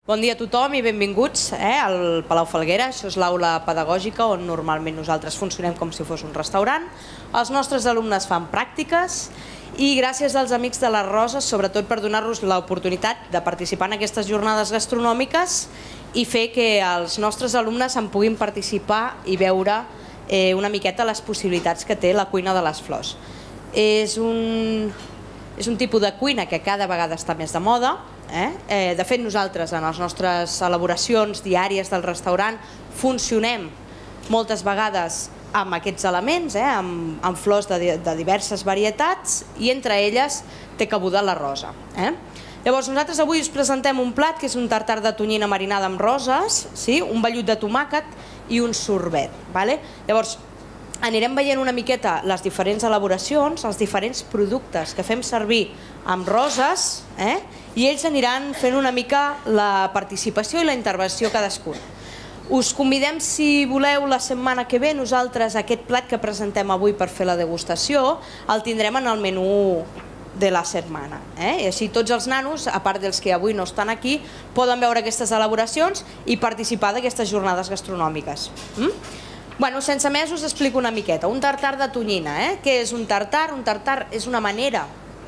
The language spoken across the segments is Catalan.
Bon dia a tothom i benvinguts al Palau Falguera. Això és l'aula pedagògica on normalment nosaltres funcionem com si fos un restaurant. Els nostres alumnes fan pràctiques i gràcies als Amics de les Roses, sobretot per donar-nos l'oportunitat de participar en aquestes jornades gastronòmiques i fer que els nostres alumnes en puguin participar i veure una miqueta les possibilitats que té la cuina de les flors. És un tipus de cuina que cada vegada està més de moda. De fet, nosaltres en les nostres elaboracions diàries del restaurant funcionem moltes vegades amb aquests elements, amb flors de diverses varietats, i entre elles té cabuda la rosa. Llavors nosaltres avui us presentem un plat que és un tartar de tonyina marinada amb roses, un vellut de tomàquet i un sorbet. Llavors anirem veient una miqueta les diferents elaboracions, els diferents productes que fem servir amb roses, i ells aniran fent una mica la participació i la intervenció cadascun. Us convidem, si voleu, la setmana que ve, nosaltres aquest plat que presentem avui per fer la degustació el tindrem en el menú de la setmana. I així tots els nanos, a part dels que avui no estan aquí, poden veure aquestes elaboracions i participar d'aquestes jornades gastronòmiques. Sense més us explico una miqueta. Un tartar de tonyina. Què és un tartar? Un tartar és una manera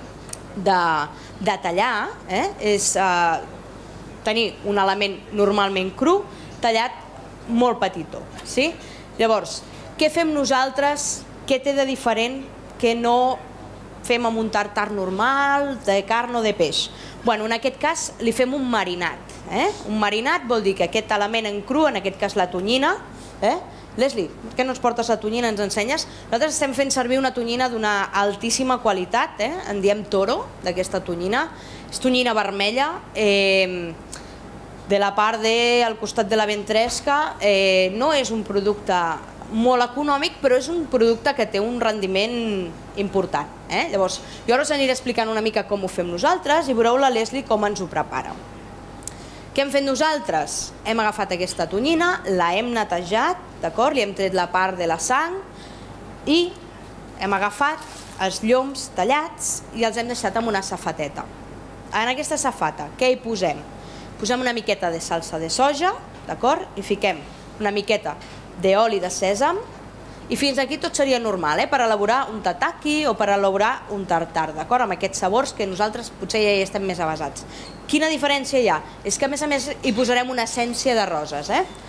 de tallar, és tenir un element normalment cru tallat molt petitó. Llavors, què fem nosaltres? Què té de diferent que no fem amb un tartar normal, de carn o de peix? En aquest cas li fem un marinat. Un marinat vol dir que aquest element en cru, en aquest cas la tonyina, Leslie, per què no ens portes la tonyina, ens ensenyes? Nosaltres estem fent servir una tonyina d'una altíssima qualitat, en diem toro, d'aquesta tonyina. És tonyina vermella, de la part del costat de la ventresca. No és un producte molt econòmic, però és un producte que té un rendiment important. Llavors, jo ara us aniré explicant una mica com ho fem nosaltres i veureu la Leslie com ens ho prepara. Què hem fet nosaltres? Hem agafat aquesta tonyina, la hem netejat, li hem tret la part de la sang i hem agafat els lloms tallats i els hem deixat en una safateta. En aquesta safata, què hi posem? Posem una miqueta de salsa de soja, i fiquem una miqueta d'oli de sèsam, i fins aquí tot seria normal, per elaborar un tataki o per elaborar un tartar, amb aquests sabors que nosaltres potser ja hi estem més avesats. Quina diferència hi ha? És que a més hi posarem una essència de roses.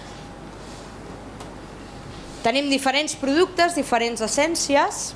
Tenim diferents productes, diferents essències.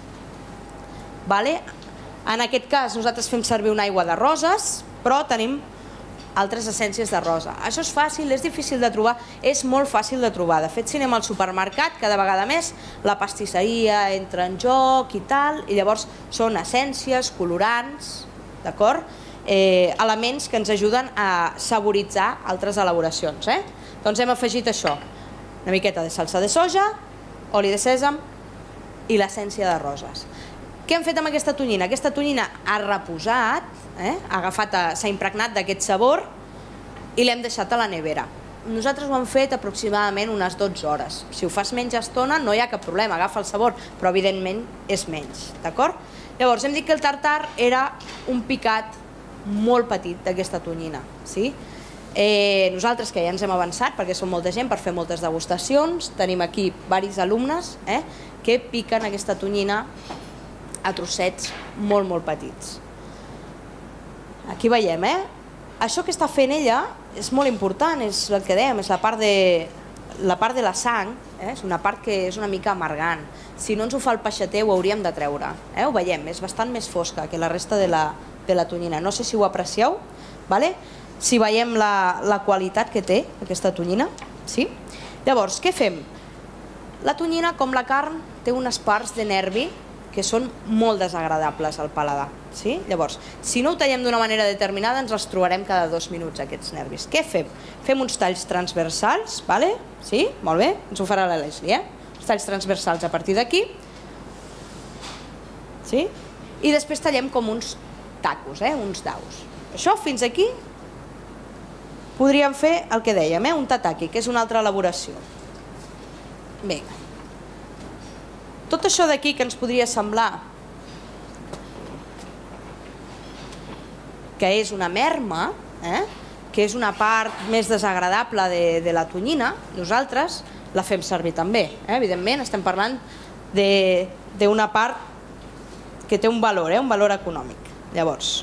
En aquest cas nosaltres fem servir una aigua de roses, però tenim altres essències de rosa. Això és fàcil, és difícil de trobar, és molt fàcil de trobar. De fet, si anem al supermercat, cada vegada més la pastisseria entra en joc i tal, i llavors són essències, colorants, elements que ens ajuden a saboritzar altres elaboracions. Doncs hem afegit això, una miqueta de salsa de soja, oli de sèsam i l'essència de roses. Què hem fet amb aquesta tonyina? Aquesta tonyina ha reposat, s'ha impregnat d'aquest sabor i l'hem deixat a la nevera. Nosaltres ho hem fet aproximadament unes 12 hores. Si ho fas menys estona no hi ha cap problema, agafa el sabor, però evidentment és menys. Llavors hem dit que el tartar era un picat molt petit d'aquesta tonyina. Nosaltres, que ja ens hem avançat perquè som molta gent per fer moltes degustacions, tenim aquí diversos alumnes que piquen aquesta tonyina a trossets molt, molt petits. Aquí veiem, això que està fent ella és molt important, és el que dèiem, és la part de la sang, és una part que és una mica amargant. Si no ens ho fa el peixater ho hauríem de treure. Ho veiem, és bastant més fosca que la resta de la tonyina. No sé si ho aprecieu, si veiem la qualitat que té aquesta tonyina. Llavors, què fem? La tonyina, com la carn, té unes parts de nervi que són molt desagradables al paladar. Llavors, si no ho tallem d'una manera determinada, ens els trobarem cada 2 minuts, aquests nervis. Què fem? Fem uns talls transversals, molt bé, ens ho farà la Leslie, uns talls transversals a partir d'aquí, i després tallem com uns tacos, uns daus. Això, fins aquí, podríem fer el que dèiem, un tataki, que és una altra elaboració. Vinga. Tot això d'aquí que ens podria semblar que és una merma, que és una part més desagradable de la tonyina, nosaltres la fem servir també. Evidentment estem parlant d'una part que té un valor econòmic. Llavors,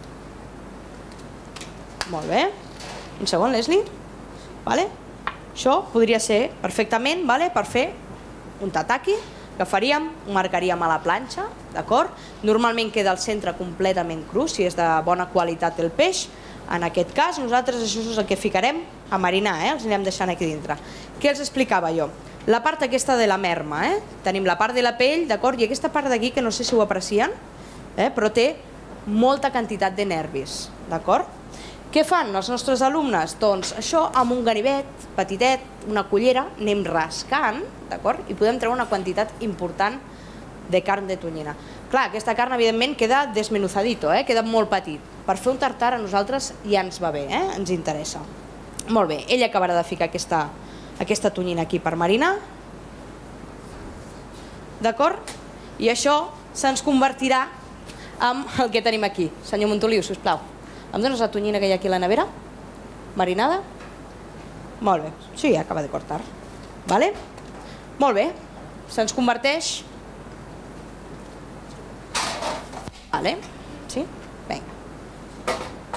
molt bé, un segon, Leslie. Això podria ser perfectament per fer un tataki, que faríem, ho marcaríem a la planxa, d'acord? Normalment queda al centre completament cru, si és de bona qualitat el peix. En aquest cas, nosaltres això és el que ficarem a marinar, els anirem deixant aquí dintre. Què els explicava jo? La part aquesta de la merma, tenim la part de la pell, d'acord? I aquesta part d'aquí, que no sé si ho aprecien, però té molta quantitat de nervis, d'acord? Què fan els nostres alumnes? Doncs això amb un ganivet petitet, una cullera, anem rascant, d'acord? I podem treure una quantitat important de carn de tonyina. Clar, aquesta carn evidentment queda desmenuzadito, queda molt petit. Per fer un tartar a nosaltres ja ens va bé, ens interessa. Molt bé, ella acabarà de ficar aquesta tonyina aquí per marinar, d'acord? I això se'ns convertirà en el que tenim aquí. Senyor Montoliu, sisplau. Em dones la tonyina que hi ha aquí a la nevera? Marinada? Molt bé. Sí, acaba de cortar. Vale? Molt bé. Se'ns converteix... Vale? Sí? Vinga.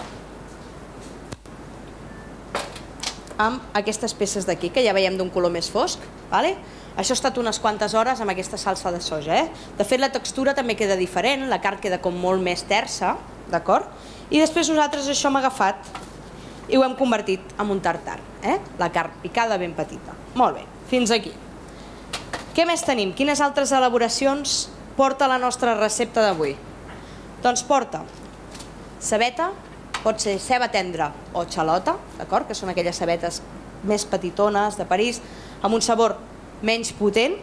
Amb aquestes peces d'aquí, que ja veiem d'un color més fosc. Vale? Això ha estat unes quantes hores amb aquesta salsa de soja. De fet, la textura també queda diferent, la carn queda com molt més tersa, d'acord? I després nosaltres això hem agafat i ho hem convertit en un tartar. La carn picada ben petita. Molt bé, fins aquí. Què més tenim? Quines altres elaboracions porta la nostra recepta d'avui? Doncs porta cebeta, pot ser ceba tendra o xalota, d'acord? Que són aquelles cebetes més petitones de París, amb un sabor menys potent,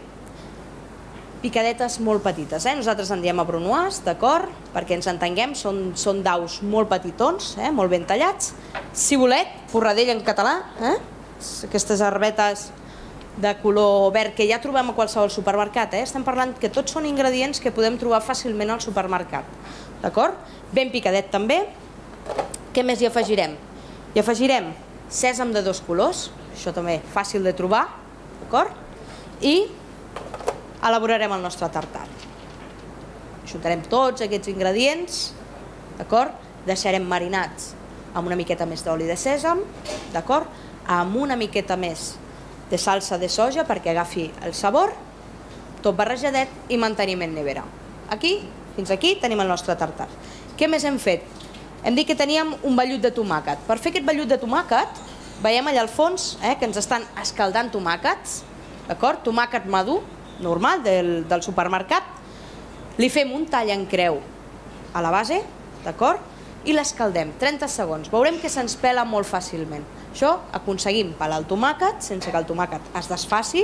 picadetes molt petites. Nosaltres en diem abrunoise, d'acord? Perquè ens entenguem, són daus molt petitons, molt ben tallats. Cibulet, porradell en català, aquestes herbetes de color verd que ja trobem a qualsevol supermercat. Estem parlant que tots són ingredients que podem trobar fàcilment al supermercat, d'acord? Ben picadet també. Què més hi afegirem? Hi afegirem sèsam de 2 colors, això també fàcil de trobar, d'acord? I elaborarem el nostre tartar. Ajuntarem tots aquests ingredients, d'acord? Deixarem marinats amb una miqueta més d'oli de sèsam, d'acord? Amb una miqueta més de salsa de soja perquè agafi el sabor, tot barrejadet i mantenim en nevera. Aquí, fins aquí, tenim el nostre tartar. Què més hem fet? Hem dit que teníem un vellut de tomàquet. Per fer aquest vellut de tomàquet, veiem allà al fons que ens estan escaldant tomàquets, d'acord? Tomàquet madur, normal, del supermercat. Li fem un tall en creu a la base, d'acord? I l'escaldem 30 segons. Veurem que se'ns pela molt fàcilment. Això aconseguim pelar el tomàquet sense que el tomàquet es desfaci.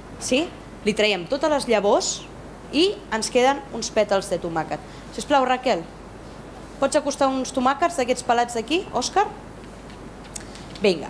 Li traiem totes les llavors i ens queden uns pètals de tomàquet. Sisplau, Raquel, pots acostar uns tomàquets d'aquests pelats d'aquí, Òscar? Vinga.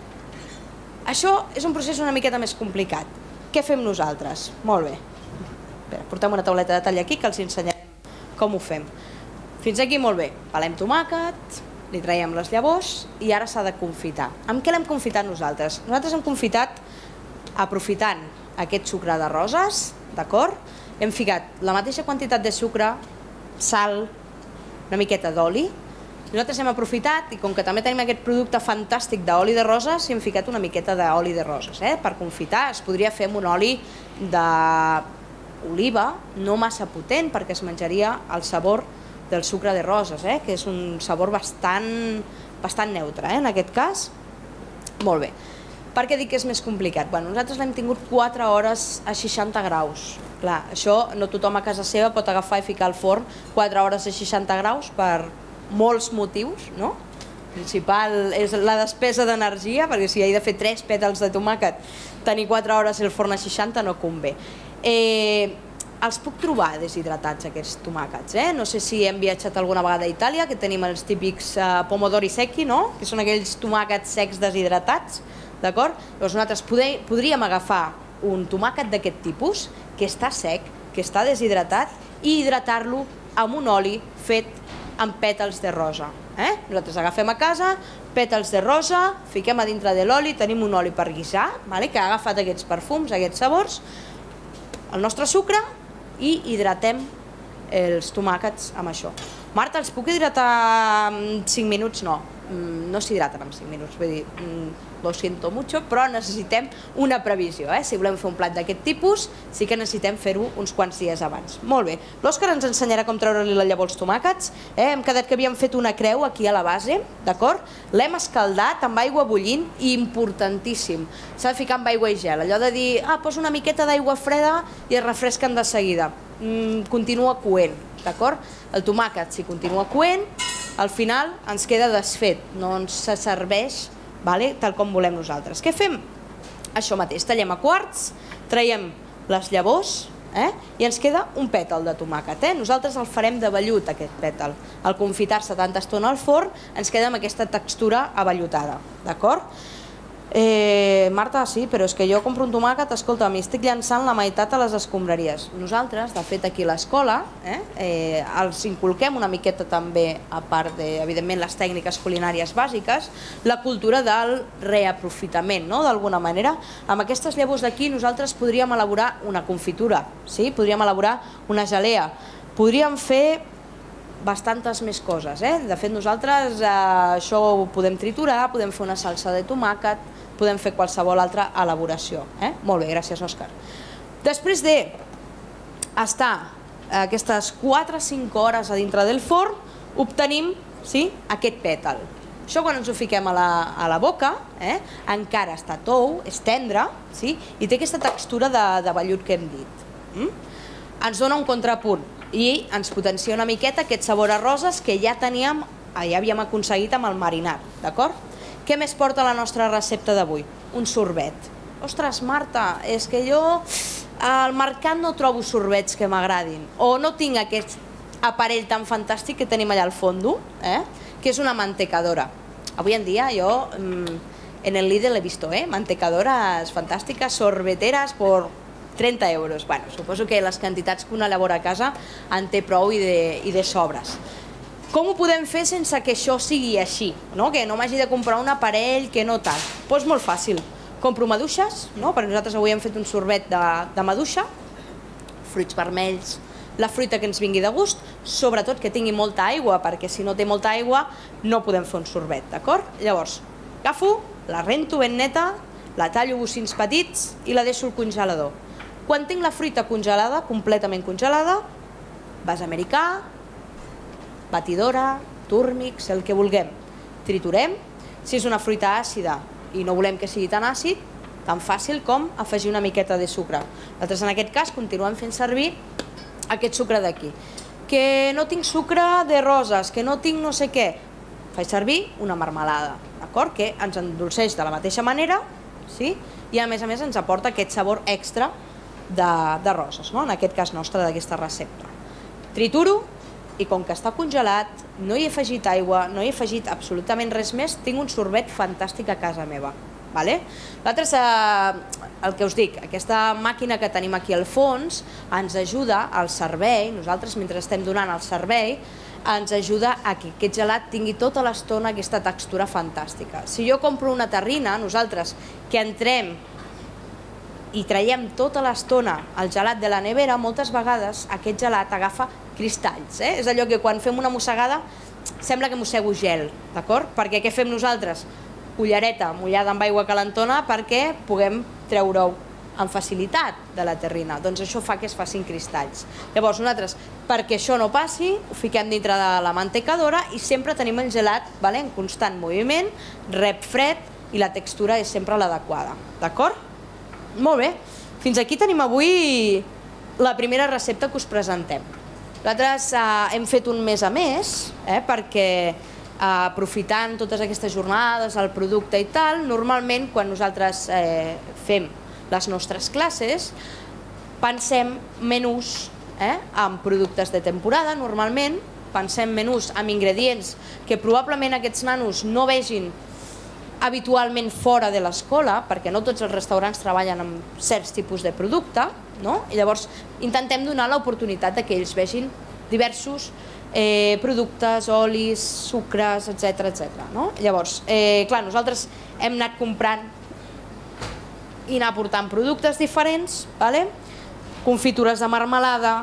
Això és un procés una miqueta més complicat. Què fem nosaltres? Molt bé. Espera, portem una tauleta de tall aquí que els ensenyarem com ho fem. Fins aquí molt bé. Pelem tomàquet, li traiem les llavors i ara s'ha de confitar. Amb què l'hem confitat nosaltres? Nosaltres hem confitat aprofitant aquest sucre de roses, d'acord? Hem ficat la mateixa quantitat de sucre, sal, una miqueta d'oli. Nosaltres hem aprofitat, i com que també tenim aquest producte fantàstic d'oli de roses, hem ficat una miqueta d'oli de roses. Per confitar es podria fer amb un oli d'oliva, no massa potent, perquè es menjaria el sabor del sucre de roses, que és un sabor bastant neutre, en aquest cas. Molt bé. Per què dic que és més complicat? Nosaltres l'hem tingut 4 hores a 60 graus. Clar, això no tothom a casa seva pot agafar i ficar al forn 4 hores a 60 graus per molts motius, no? El principal és la despesa d'energia, perquè si he de fer 3 pètals de tomàquet, tenir 4 hores al forn a 60 no convé. Els puc trobar deshidratats, aquests tomàquets. No sé si hem viatjat alguna vegada a Itàlia, que tenim els típics pomodori secchi, no? Que són aquells tomàquets secs deshidratats, d'acord? Llavors nosaltres podríem agafar un tomàquet d'aquest tipus, que està sec, que està deshidratat, i hidratar-lo amb un oli fet amb pètals de rosa. Nosaltres agafem a casa pètals de rosa, fiquem a dintre de l'oli, tenim un oli per guisar, que ha agafat aquests perfums, aquests sabors, el nostre sucre i hidratem els tomàquets amb això. Marta, els puc hidratar en 5 minuts? No s'hidraten en 5 minuts, vull dir, lo siento mucho, però necessitem una previsió. Si volem fer un plat d'aquest tipus, sí que necessitem fer-ho uns quants dies abans. Molt bé, l'Òscar ens ensenyarà com treure-li la llavor als tomàquets. Hem quedat que havíem fet una creu aquí a la base, d'acord? L'hem escaldat amb aigua bullint i importantíssim, s'ha de ficar amb aigua i gel. Allò de dir, posa una miqueta d'aigua freda i es refresquen de seguida. Continua coent, d'acord? El tomàquet, si continua coent, al final ens queda desfet, no ens serveix tal com volem nosaltres. Què fem? Això mateix, tallem a quarts, traiem les llavors i ens queda un pètal de tomàquet. Nosaltres el farem de vellut, aquest pètal. Al confitar-se tanta estona al forn ens queda amb aquesta textura avellutada, d'acord? Marta, sí, però és que jo compro un tomàquet, escolta, m'hi estic llançant la meitat a les escombraries. Nosaltres, de fet, aquí a l'escola, els inculquem una miqueta també, a part de, evidentment, les tècniques culinàries bàsiques, la cultura del reaprofitament, d'alguna manera. Amb aquestes llavors d'aquí nosaltres podríem elaborar una confitura, podríem elaborar una gelea, podríem fer bastantes més coses. De fet, nosaltres això ho podem triturar, podem fer una salsa de tomàquet, podem fer qualsevol altra elaboració. Molt bé, gràcies, Òscar. Després d'estar aquestes 4 o 5 hores a dintre del forn, obtenim aquest pètal. Això quan ens ho fiquem a la boca, encara està tou, és tendre, i té aquesta textura de vellut que hem dit. Ens dona un contrapunt i ens potencia una miqueta aquest sabor a roses que ja havíem aconseguit amb el marinat, d'acord? Què més porta la nostra recepta d'avui? Un sorbet. Ostres, Marta, és que jo al mercat no trobo sorbets que m'agradin, o no tinc aquest aparell tan fantàstic que tenim allà al fondo, que és una mantecadora. Avui en dia jo en el Lidl he visto mantecadoras fantàstiques, sorbeteras por 30 euros. Bueno, suposo que les quantitats que una elabora a casa en té prou i de sobres. Com ho podem fer sense que això sigui així? Que no m'hagi de comprar un aparell, que no tal. Doncs molt fàcil. Compro maduixes, perquè nosaltres avui hem fet un sorbet de maduixa, fruits vermells, la fruita que ens vingui de gust, sobretot que tingui molta aigua, perquè si no té molta aigua no podem fer un sorbet, d'acord? Llavors, agafo, la rento ben neta, la tallo bocins petits i la deixo al congelador. Quan tinc la fruita congelada, completament congelada, vas americà, batidora, túrmix, el que vulguem. Triturem. Si és una fruita àcida i no volem que sigui tan àcid, tan fàcil com afegir una miqueta de sucre. Nosaltres en aquest cas continuem fent servir aquest sucre d'aquí. Que no tinc sucre de roses, que no tinc no sé què, faig servir una marmelada, d'acord? Que ens endolceix de la mateixa manera, i a més ens aporta aquest sabor extra de roses, en aquest cas nostre d'aquesta recepta. Trituro i com que està congelat, no hi he afegit aigua, no hi he afegit absolutament res més, tinc un sorbet fantàstic a casa meva. L'altre és el que us dic, aquesta màquina que tenim aquí al fons ens ajuda al servei, nosaltres mentre estem donant el servei, ens ajuda a que aquest gelat tingui tota l'estona aquesta textura fantàstica. Si jo compro una terrina, nosaltres que entrem i traiem tota l'estona el gelat de la nevera, moltes vegades aquest gelat agafa cristalls. És allò que quan fem una mossegada sembla que mossego gel, d'acord? Perquè què fem nosaltres? Cullereta mullada amb aigua calentona perquè puguem treure-ho amb facilitat de la terrina. Doncs això fa que es facin cristalls. Llavors nosaltres, perquè això no passi, ho fiquem dintre de la mantecadora i sempre tenim el gelat en constant moviment, rep fred i la textura és sempre l'adequada, d'acord? Molt bé, fins aquí tenim avui la primera recepta que us presentem. Nosaltres hem fet un mes a més, perquè aprofitant totes aquestes jornades, el producte i tal, normalment quan nosaltres fem les nostres classes, pensem menús amb productes de temporada, normalment, pensem menús amb ingredients que probablement aquests nanos no vegin habitualment fora de l'escola, perquè no tots els restaurants treballen amb certs tipus de producte, i llavors intentem donar l'oportunitat que ells vegin diversos productes, olis, sucres, etc. Llavors, clar, nosaltres hem anat comprant i anar portant productes diferents, confitures de marmelada,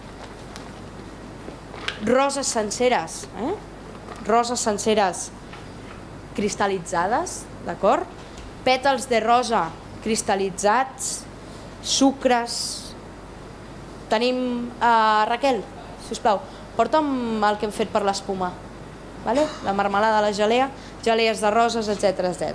roses senceres, roses senceres cristal·litzades, d'acord? Pètals de rosa cristal·litzats, sucres. Tenim, Raquel, sisplau, porta'm el que hem fet per l'espuma, la marmelada, la gelea, gelees de roses, etc.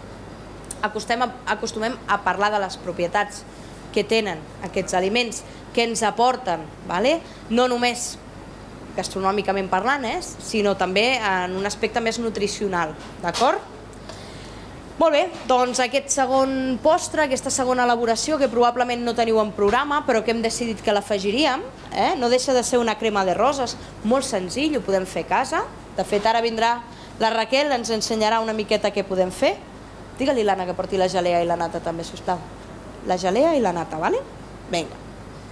Acostumem a parlar de les propietats que tenen aquests aliments, que ens aporten, no només gastronòmicament parlant, sinó també en un aspecte més nutricional, d'acord? Molt bé, doncs aquest segon postre, aquesta segona elaboració, que probablement no teniu en programa, però que hem decidit que l'afegiríem, no deixa de ser una crema de roses, molt senzill, ho podem fer a casa. De fet, ara vindrà la Raquel, ens ensenyarà una miqueta què podem fer. Digue-li, l'Anna, que porti la gelea i la nata també, sisplau. La gelea i la nata, vale? Vinga.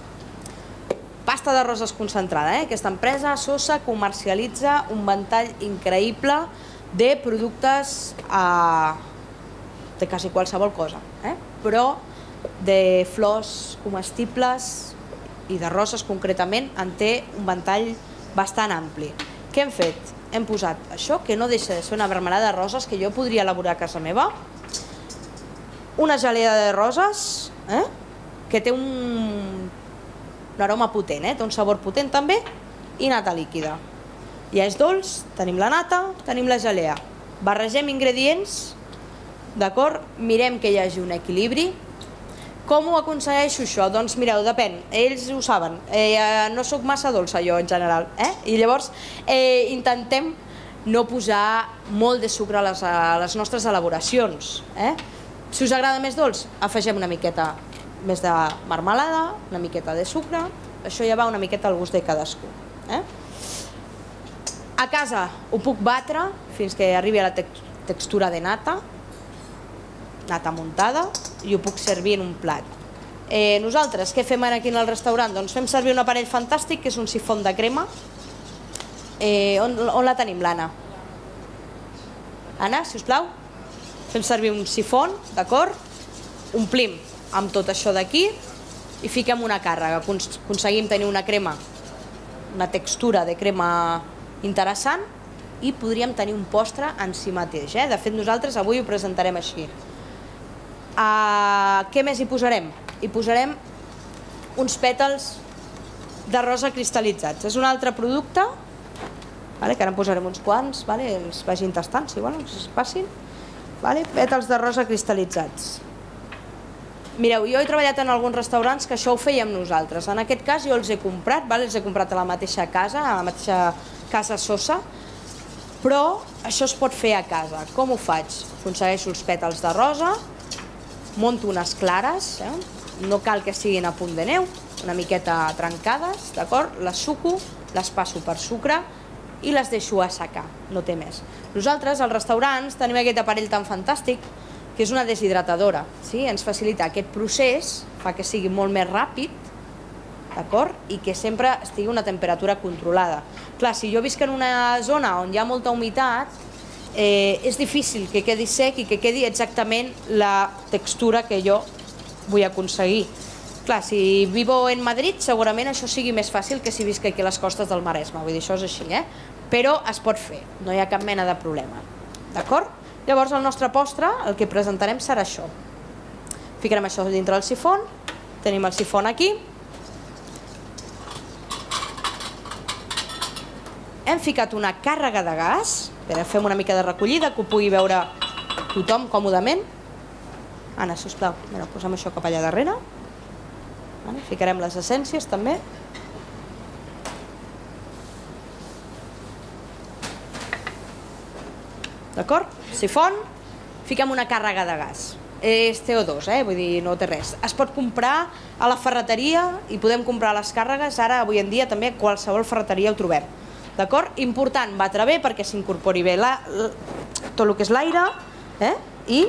Pasta de roses concentrada, aquesta empresa, Sosa, comercialitza un ventall increïble de productes de quasi qualsevol cosa, però de flors comestibles i de roses concretament en té un ventall bastant ampli. Què hem fet? Hem posat això, que no deixa de ser una marmelada de roses que jo podria elaborar a casa meva, una gelea de roses que té un aroma potent, té un sabor potent també, i nata líquida. Ja és dolç, tenim la nata, tenim la gelea. Barregem ingredients, d'acord? Mirem que hi hagi un equilibri. Com ho aconsegueixo això? Doncs mireu, depèn, ells ho saben, no sóc massa dolça jo en general, i llavors intentem no posar molt de sucre a les nostres elaboracions. Si us agrada més dolç, afegem una miqueta més de marmelada, una miqueta de sucre, això ja va una miqueta al gust de cadascú. A casa ho puc batre fins que arribi a la textura de nata muntada, i ho puc servir en un plat. Nosaltres què fem aquí al restaurant? Doncs fem servir un aparell fantàstic que és un sifon de crema. On la tenim, l'Anna? Anna, sisplau? Fem servir un sifon, d'acord? Omplim amb tot això d'aquí i fiquem una càrrega. Aconseguim tenir una crema, una textura de crema interessant, i podríem tenir un postre en si mateix. De fet, nosaltres avui ho presentarem així. Què més hi posarem? Hi posarem uns pètals de rosa cristal·litzats. És un altre producte, que ara en posarem uns quants, els vagin tastant, si volen, que es passin. Pètals de rosa cristal·litzats. Mireu, jo he treballat en alguns restaurants que això ho fèiem nosaltres. En aquest cas jo els he comprat, els he comprat a la mateixa casa, a la mateixa casa Sosa, però això es pot fer a casa. Com ho faig? Aconsegueixo els pètals de rosa, monto unes clares, no cal que siguin a punt de neu, una miqueta trencades, d'acord? Les suco, les passo per sucre i les deixo assecar, no té més. Nosaltres, als restaurants, tenim aquest aparell tan fantàstic que és una deshidratadora, ens facilita aquest procés, fa que sigui molt més ràpid, d'acord? I que sempre estigui a una temperatura controlada. Clar, si jo visc en una zona on hi ha molta humitat, és difícil que quedi sec i que quedi exactament la textura que jo vull aconseguir. Clar, si vivo en Madrid, segurament això sigui més fàcil que si visc aquí a les costes del Maresme, vull dir, això és així, però es pot fer, no hi ha cap mena de problema, d'acord? Llavors el nostre postre, el que presentarem serà això. Ficarem això dintre del sifon, tenim el sifon aquí, hem ficat una càrrega de gas, fem una mica de recollida, que ho pugui veure tothom còmodament. Anna, sisplau, posem això cap allà darrere. Ficarem les essències també. D'acord? Sifon, fiquem una càrrega de gas. És CO2, vull dir, no té res. Es pot comprar a la ferreteria i podem comprar les càrregues, ara, avui en dia, també a qualsevol ferreteria ho trobem. D'acord? Important, batre bé perquè s'incorpori bé tot el que és l'aire i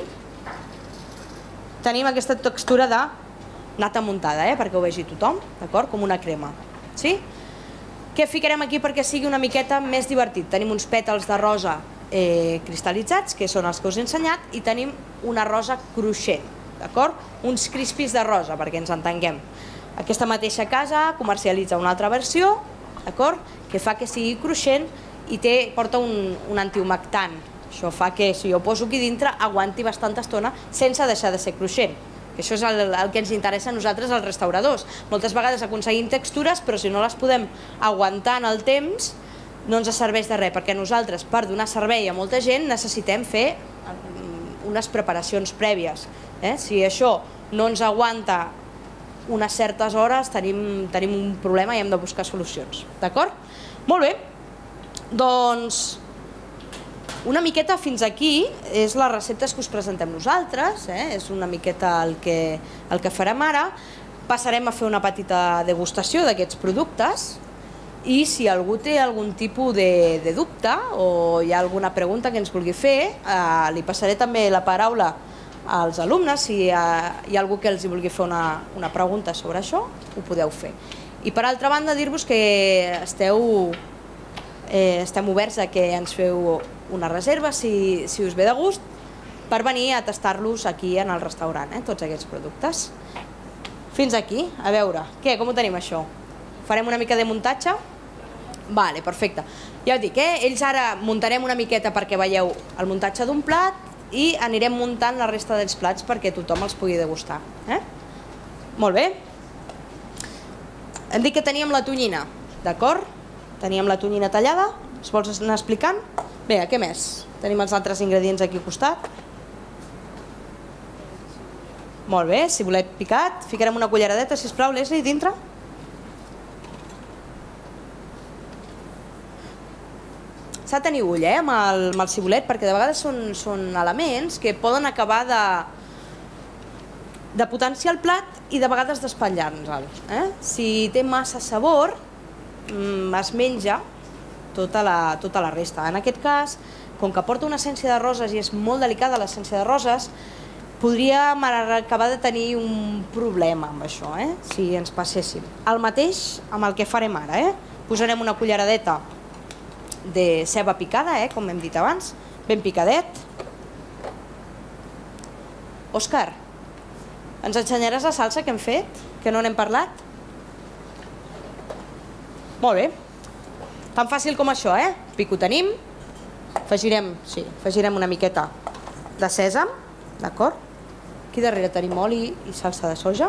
tenim aquesta textura de nata muntada, perquè ho vegi tothom, d'acord? Com una crema. Què ficarem aquí perquè sigui una miqueta més divertit? Tenim uns pètals de rosa cristal·litzats, que són els que us he ensenyat, i tenim una rosa cruixent, d'acord? Uns crispis de rosa, perquè ens entenguem. Aquesta mateixa casa comercialitza una altra versió, d'acord? Que fa que sigui cruixent i porta un antihumectant. Això fa que, si jo poso aquí dintre, aguanti bastanta estona sense deixar de ser cruixent. Això és el que ens interessa a nosaltres, els restauradors. Moltes vegades aconseguim textures, però si no les podem aguantar en el temps, no ens serveix de res, perquè nosaltres, per donar servei a molta gent, necessitem fer unes preparacions prèvies. Si això no ens aguanta unes certes hores, tenim un problema i hem de buscar solucions. D'acord? Molt bé. Doncs una miqueta fins aquí és les receptes que us presentem nosaltres, és una miqueta el que farem ara. Passarem a fer una petita degustació d'aquests productes i si algú té algun tipus de dubte o hi ha alguna pregunta que ens vulgui fer, li passaré també la paraula als alumnes. Si hi ha algú que els vulgui fer una pregunta sobre això, ho podeu fer. I per altra banda, dir-vos que estem oberts a que ens feu una reserva, si us ve de gust, per venir a tastar-los aquí en el restaurant, tots aquests productes. Fins aquí, a veure, com ho tenim això? Farem una mica de muntatge? Vale, perfecte. Ja ho dic, ells ara muntarem una miqueta perquè veieu el muntatge d'un plat i anirem muntant la resta dels plats perquè tothom els pugui degustar. Molt bé. Hem dit que teníem la tonyina, d'acord? Teníem la tonyina tallada, us vols anar explicant? Bé, què més? Tenim els altres ingredients aquí al costat. Molt bé, cibulet picat, ficarem una culleradeta, sisplau, Leslie, dintre. S'ha de tenir ull amb el cibulet perquè de vegades són elements que poden acabar de potenciar el plat i de vegades d'espatllar-nos-el. Si té massa sabor, es menja tota la resta. En aquest cas, com que porta una essència de roses i és molt delicada l'essència de roses, podríem acabar de tenir un problema amb això, si ens passéssim. El mateix amb el que farem ara. Posarem una culleradeta de ceba picada, com hem dit abans, ben picadet. Òscar, ens ensenyaràs la salsa que hem fet, que no n'hem parlat? Molt bé. Tan fàcil com això, Pico tenim. Afegirem una miqueta de sèsam, d'acord? Aquí darrere tenim oli i salsa de soja.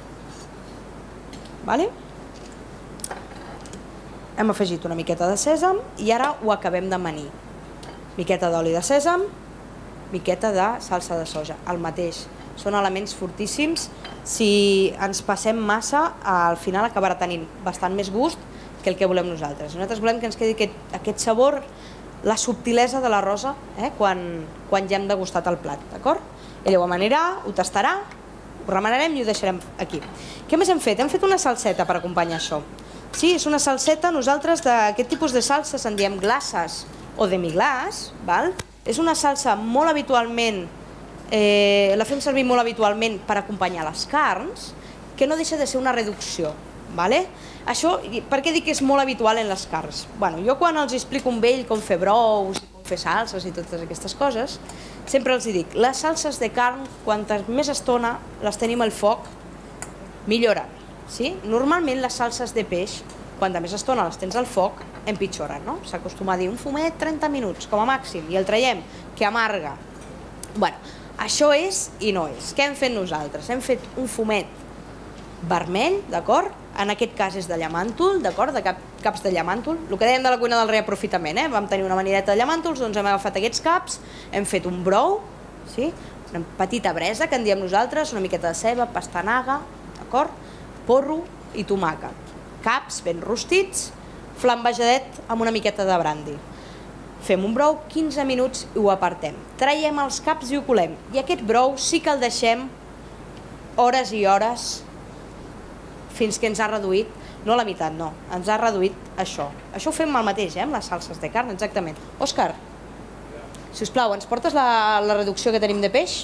Hem afegit una miqueta de sèsam i ara ho acabem d'amanir. Miqueta d'oli de sèsam, miqueta de salsa de soja, el mateix. Són elements fortíssims. Si ens passem massa, al final acabarà tenint bastant més gust que el que volem nosaltres. Nosaltres volem que ens quedi aquest sabor, la subtilesa de la rosa, quan ja hem degustat el plat, d'acord? Ella ho amanirà, ho tastarà, ho remenarem i ho deixarem aquí. Què més hem fet? Hem fet una salseta per acompanyar això. Sí, és una salseta, nosaltres d'aquest tipus de salses en diem glasses o demi-glaç, és una salsa molt habitualment, la fem servir molt habitualment per acompanyar les carns, que no deixa de ser una reducció. Això, per què dic que és molt habitual en les carns? Jo quan els explico amb ell com fer brous, com fer salses i totes aquestes coses, sempre els dic, les salses de carn, quanta més estona les tenim al foc, milloren. Normalment les salses de peix, quanta més estona les tens al foc, empitjoren. S'acostuma a dir un fumet 30 minuts com a màxim i el traiem, que amarga. Això és i no és. Què hem fet nosaltres? Hem fet un fumet vermell, d'acord? En aquest cas és de llamàntol, d'acord? De caps de llamàntol. El que dèiem de la cuina del reaprofitament, vam tenir una manireta de llamàntols, doncs hem agafat aquests caps, hem fet un brou, una petita bresa, que en diem nosaltres, una miqueta de ceba, pastanaga, d'acord? Porro i tomàquet. Caps ben rostits, flambejadet amb una miqueta de brandi. Fem un brou, 15 minuts i ho apartem. Traiem els caps i ho colem. I aquest brou sí que el deixem hores i hores fins que ens ha reduït, no la meitat, no, ens ha reduït això. Això ho fem el mateix, amb les salses de carn, exactament. Òscar, sisplau, ens portes la reducció que tenim de peix?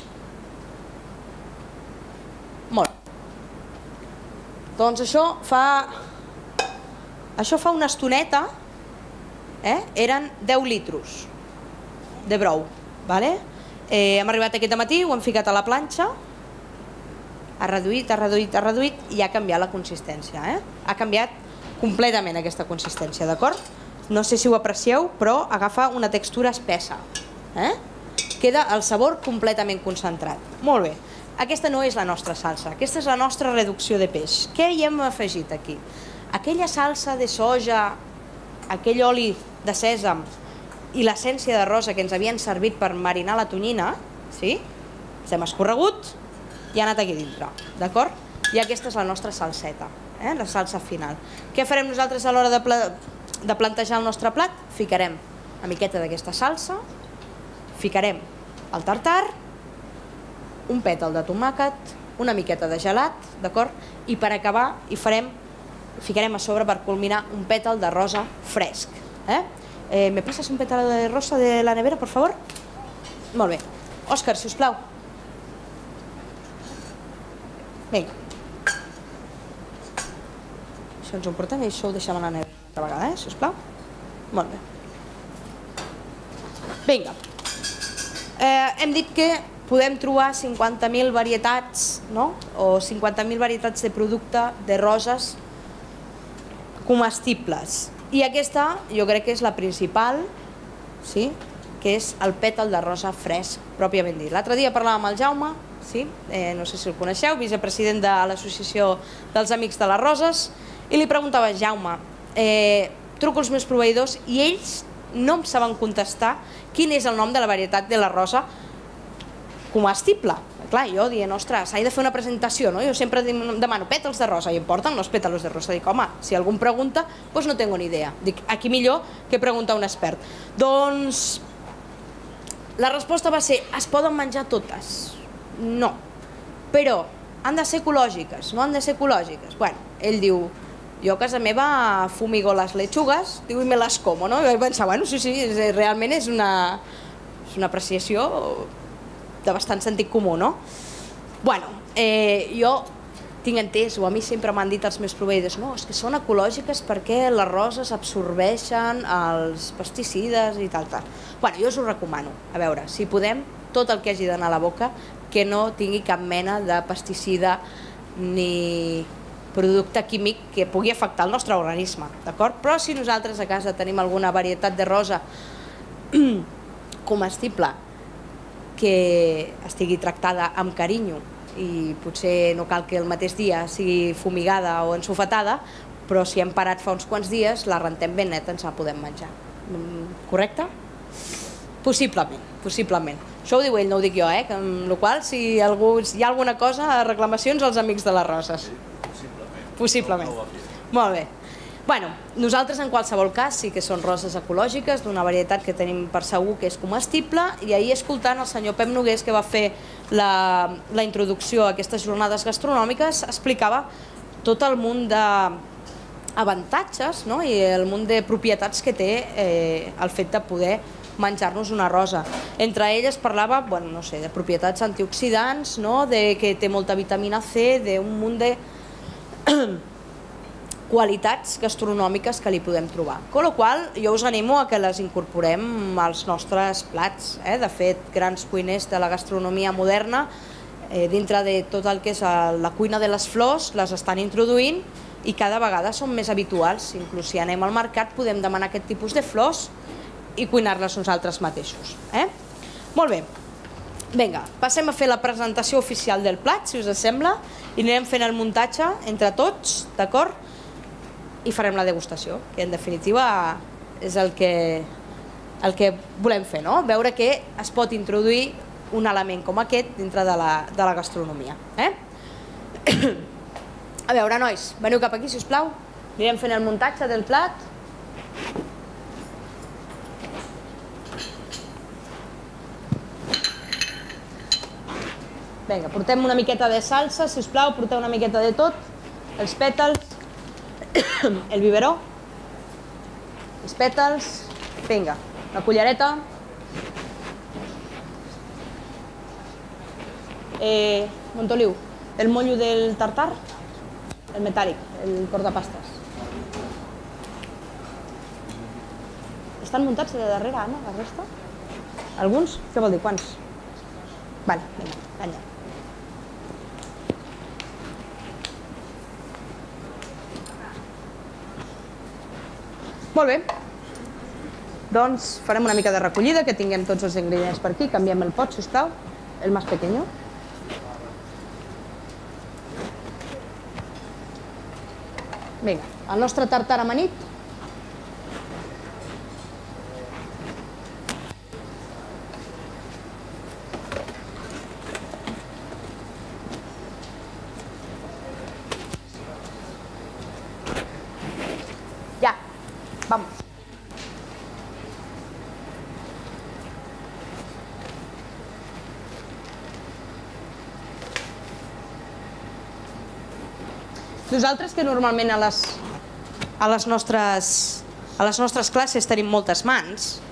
Molt. Doncs això Això fa una estoneta, eren 10 litros de brou. Hem arribat aquest matí, ho hem ficat a la planxa, ha reduït i ha canviat la consistència. Ha canviat completament aquesta consistència, d'acord? No sé si ho aprecieu, però agafa una textura espessa. Queda el sabor completament concentrat. Molt bé. Aquesta no és la nostra salsa, aquesta és la nostra reducció de peix. Què hi hem afegit aquí? Aquella salsa de soja, aquell oli de sèsam i l'essència de rosa que ens havien servit per marinar la tonyina, els hem escorregut i ha anat aquí dintre, d'acord? I aquesta és la nostra salseta, la salsa final. Què farem nosaltres a l'hora de plantejar el nostre plat? Ficarem una miqueta d'aquesta salsa, ficarem el tartar, un pètal de tomàquet, una miqueta de gelat, d'acord? I per acabar ficarem a sobre per culminar un pètal de rosa fresc. ¿Me pasas un pétalo de rosa de la nevera, por favor? Molt bé. Òscar, si us plau. Vinga. Això ens ho portem i això ho deixem a la nevera una altra vegada, si us plau. Molt bé. Vinga. Hem dit que podem trobar 50.000 varietats, o 50.000 varietats de producte de roses comestibles. I aquesta jo crec que és la principal, que és el pètal de rosa fresc, pròpiament dit. L'altre dia parlàvem amb el Jaume, no sé si el coneixeu, vicepresident de l'Associació dels Amics de les Roses, i li preguntava, Jaume, truco als meus proveïdors i ells no em saben contestar quin és el nom de la varietat de la rosa comestible. Clar, jo dient, ostres, he de fer una presentació, jo sempre demano pètals de rosa i em porten els pètals de rosa. Dic, home, si algú em pregunta, doncs no tengo ni idea. Dic, aquí millor que preguntar a un expert. Doncs la resposta va ser, es poden menjar totes? No. Però han de ser ecològiques, no han de ser ecològiques? Bueno, ell diu, jo a casa meva fumigo les lechugues, diu, i me les como, no? I vaig pensar, bueno, sí, realment és una apreciació de bastant sentit comú, no? Bueno, jo tinc entès, o a mi sempre m'han dit els meus proveïdors, no, és que són ecològiques perquè les roses absorbeixen els pesticides i tal. Bueno, jo us ho recomano. A veure, si podem, tot el que hagi d'anar a la boca, que no tingui cap mena de pesticida ni producte químic que pugui afectar el nostre organisme, d'acord? Però si nosaltres a casa tenim alguna varietat de rosa comestible que estigui tractada amb carinyo i potser no cal que el mateix dia sigui fumigada o ensofetada, però si hem parat fa uns quants dies, la rentem ben neta, ens la podem menjar. Correcte? Possiblement, possiblement. Això ho diu ell, no ho dic jo, amb la qual cosa, si hi ha alguna cosa, reclamacions als Amics de les Roses. Possiblement. Molt bé. Bueno, nosaltres en qualsevol cas sí que són roses ecològiques d'una varietat que tenim per segur que és comestible, i ahir escoltant el senyor Pep Nogués, que va fer la introducció a aquestes jornades gastronòmiques, explicava tot el munt d'avantatges i el munt de propietats que té el fet de poder menjar-nos una rosa. Entre elles parlava de propietats antioxidants, de que té molta vitamina C, d'un munt de qualitats gastronòmiques que li podem trobar. Con la qual cosa, jo us animo a que les incorporem als nostres plats. De fet, grans cuiners de la gastronomia moderna, dintre de tot el que és la cuina de les flors, les estan introduint i cada vegada són més habituals. Inclús si anem al mercat podem demanar aquest tipus de flors i cuinar-les nosaltres mateixos. Molt bé. Vinga, passem a fer la presentació oficial del plat, si us sembla, i anirem fent el muntatge entre tots, d'acord? I farem la degustació, que en definitiva és el que volem fer, veure que es pot introduir un element com aquest dintre de la gastronomia. A veure, nois, veniu cap aquí, si us plau. Anirem fent el muntatge del plat. Vinga, portem una miqueta de salsa, si us plau, porteu una miqueta de tot, els pètals, el biberó, els pètals, vinga, la cullereta, Montoliu, el mollo del tartar, el metàl·lic, el portapastes. Estan muntats de darrere, Anna, la resta? Alguns? Què vol dir? Quants? Vale, vinga, canya. Molt bé. Doncs farem una mica de recollida, que tinguem tots els ingredients per aquí. Canviem el pot, sisplau, el més pequeño. Vinga, el nostre tartar amanit. Ja, vamos. Nosaltres, que normalment a les nostres classes tenim moltes mans,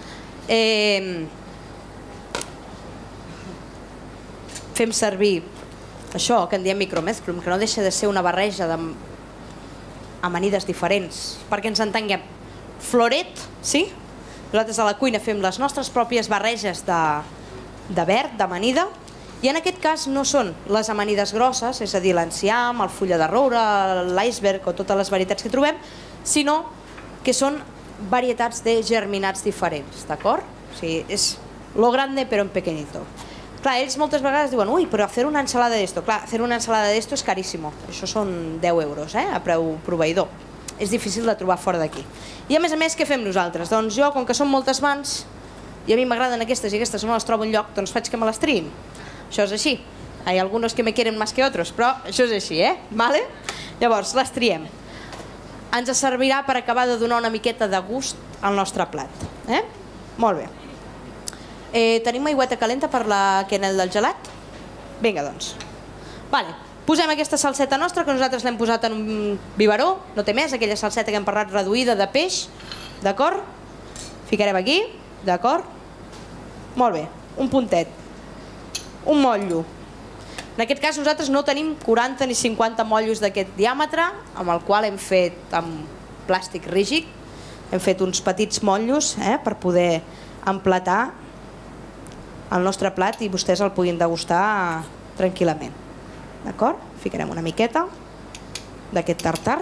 fem servir això que en diem micromezclum, que no deixa de ser una barreja d'amanides diferents, perquè ens entenguem. Floret, sí? Nosaltres a la cuina fem les nostres pròpies barreges de verd, d'amanida, i en aquest cas no són les amanides grosses, és a dir, l'enciam, el fulla de roure, l'iceberg o totes les varietats que trobem, sinó que són varietats de germinats diferents, d'acord? O sigui, és lo grande però en pequeñito. Clar, ells moltes vegades diuen, ui, però hacer una ensalada d'esto. Clar, hacer una ensalada d'esto és caríssimo. Això són 10 euros, a preu proveïdor. És difícil de trobar fora d'aquí. I a més, què fem nosaltres? Doncs jo, com que són moltes mans, i a mi m'agraden aquestes i aquestes no les trobo enlloc, doncs faig que me les triïn. Això és així. Hay algunos que me quieren más que otros, però això és així, Vale? Llavors, les triem. Ens servirà per acabar de donar una miqueta de gust al nostre plat. Molt bé. Tenim aigüeta calenta per la quenel del gelat? Vinga, doncs. Vale. Posem aquesta salseta nostra, que nosaltres l'hem posat en un biberó, no té més, aquella salseta que hem parlat reduïda de peix, d'acord? Ficarem aquí, d'acord? Molt bé, un puntet. Un motllo. En aquest cas nosaltres no tenim 40 ni 50 motllos d'aquest diàmetre, amb el qual hem fet amb plàstic rígid, hem fet uns petits motllos per poder emplatar el nostre plat i vostès el puguin degustar tranquil·lament. D'acord? Ficarem una miqueta d'aquest tartar.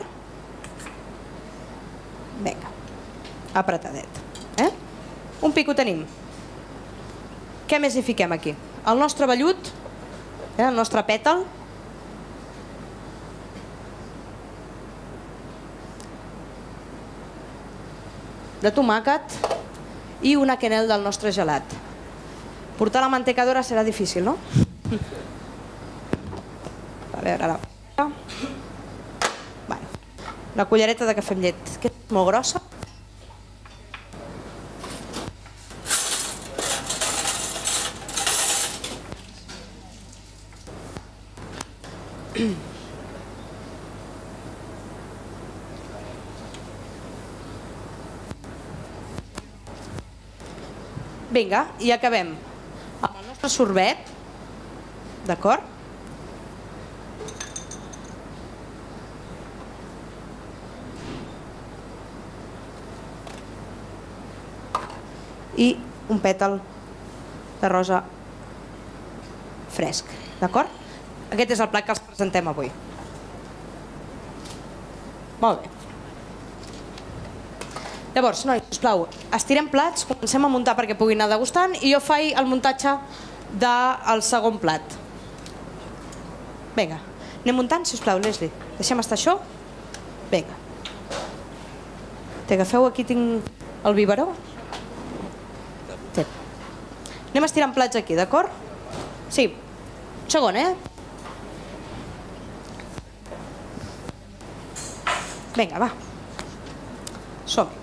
Vinga, apretadet. Un pic ho tenim. Què més hi fiquem aquí? El nostre vellut, el nostre pètal, de tomàquet i una quenel del nostre gelat. Portar la mantecadora serà difícil, no? A veure, ara... Una cullereta de cafè amb llet, que és molt grossa. Vinga, i acabem amb el nostre sorbet, d'acord? I un pètal de rosa fresc, d'acord? Aquest és el plat que els presentem avui. Molt bé. Llavors, nois, sisplau, estirem plats, comencem a muntar perquè puguin anar degustant i jo faig el muntatge del segon plat. Vinga, anem muntant, sisplau, Leslie. Deixem estar això. Vinga. T'agafeu, aquí tinc el biberó. Sí. Anem estirant plats aquí, d'acord? Sí. Segon, Vinga, va. Som-hi.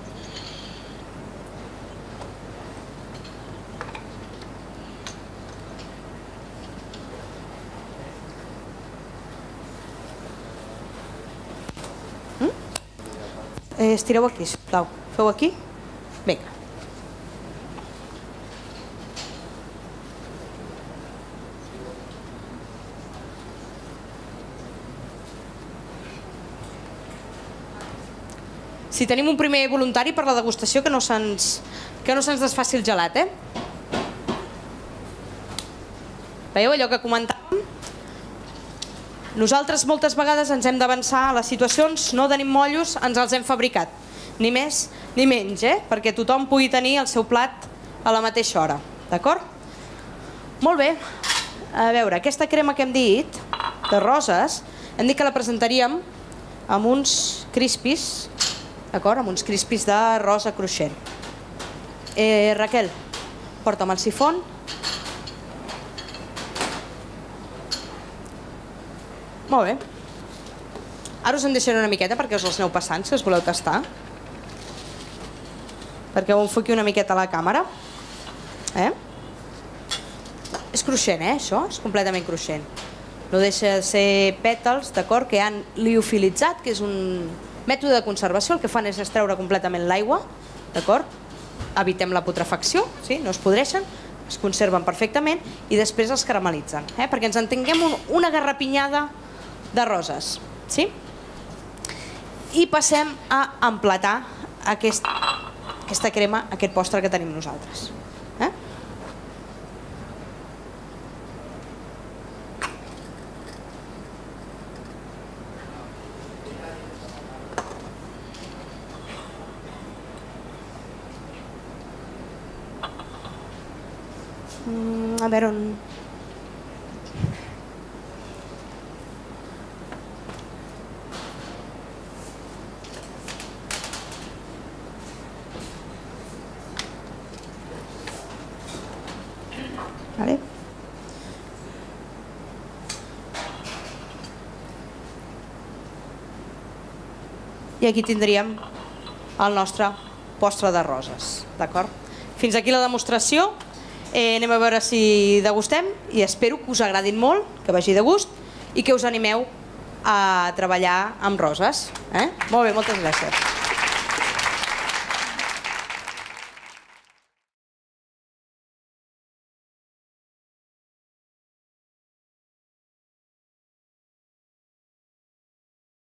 Estireu aquí, sisplau. Feu aquí? Vinga. Si tenim un primer voluntari per la degustació, que no se'ns desfaci el gelat, eh? Veieu allò que comentàvem? Nosaltres moltes vegades ens hem d'avançar a les situacions, no tenim mollos, ens els hem fabricat. Ni més ni menys, perquè tothom pugui tenir el seu plat a la mateixa hora. D'acord? Molt bé. A veure, aquesta crema que hem dit, de roses, hem dit que la presentaríem amb uns crispis, d'acord? Amb uns crispis de rosa cruixent. Raquel, porta'm el sifon. Molt bé. Ara us en deixaré una miqueta perquè us els aneu passant, si us voleu tastar. Perquè ho enfoqui una miqueta a la càmera. És cruixent, això? És completament cruixent. No deixa de ser pètals, d'acord, que han liofilitzat, que és un mètode de conservació. El que fan és extreure completament l'aigua, d'acord? Evitem la putrefacció, no es podreixen, es conserven perfectament i després els caramelitzen, perquè ens entenguem una garrapinyada de roses. I passem a emplatar aquesta crema, aquest postre que tenim nosaltres. A veure on... Vale. I aquí tindríem el nostre postre de roses, d'acord? Fins aquí la demostració. Anem a veure si degustem i espero que us agradin molt, que vagi de gust i que us animeu a treballar amb roses. Molt bé, moltes gràcies.